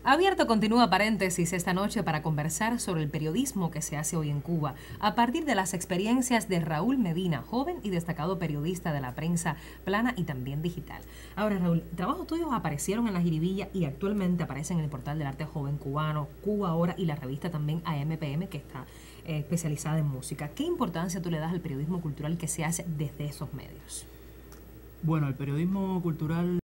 Abierto continúa paréntesis esta noche para conversar sobre el periodismo que se hace hoy en Cuba, a partir de las experiencias de Raúl Medina, joven y destacado periodista de la prensa plana y también digital. Ahora, Raúl, trabajos tuyos aparecieron en la Jiribilla y actualmente aparecen en el portal del arte joven cubano, Cuba Ahora, y la revista también AMPM, que está especializada en música. ¿Qué importancia tú le das al periodismo cultural que se hace desde esos medios? Bueno, el periodismo cultural